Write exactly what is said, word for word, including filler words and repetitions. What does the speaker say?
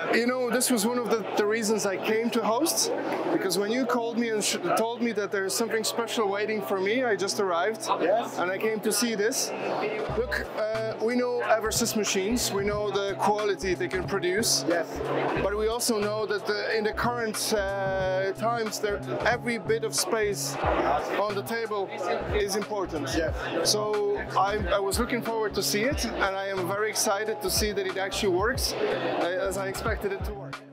You know, this was one of the, the reasons I came to HOST, because when you called me and sh told me that there's something special waiting for me, I just arrived, yes. and I came to see this. Look, uh, we know Eversys machines, we know the quality they can produce, yes. but we also know that the, in the current uh, times, there, every bit of space on the table is important. Yes. So I, I was looking forward to see it, and I am very excited to see that it actually works uh, as I expected it to work.